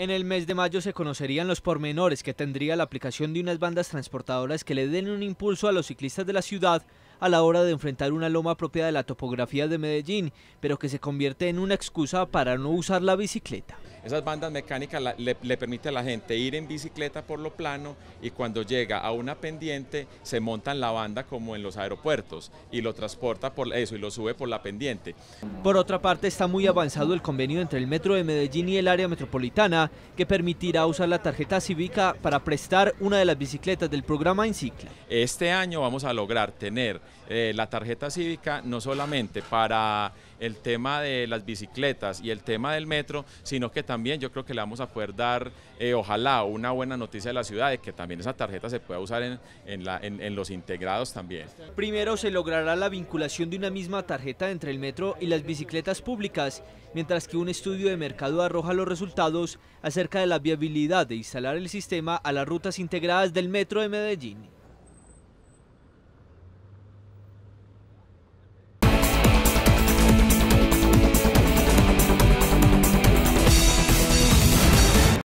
En el mes de mayo se conocerían los pormenores que tendría la aplicación de unas bandas transportadoras que le den un impulso a los ciclistas de la ciudad a la hora de enfrentar una loma propia de la topografía de Medellín, pero que se convierte en una excusa para no usar la bicicleta. Esas bandas mecánicas le permiten a la gente ir en bicicleta por lo plano y cuando llega a una pendiente se monta en la banda como en los aeropuertos y lo transporta por eso y lo sube por la pendiente. Por otra parte, está muy avanzado el convenio entre el Metro de Medellín y el área metropolitana que permitirá usar la tarjeta cívica para prestar una de las bicicletas del programa Encicla. Este año vamos a lograr tener la tarjeta cívica no solamente para el tema de las bicicletas y el tema del metro, sino que también yo creo que le vamos a poder dar, ojalá, una buena noticia a la ciudad de que también esa tarjeta se pueda usar en los integrados también. Primero se logrará la vinculación de una misma tarjeta entre el metro y las bicicletas públicas, mientras que un estudio de mercado arroja los resultados acerca de la viabilidad de instalar el sistema a las rutas integradas del Metro de Medellín.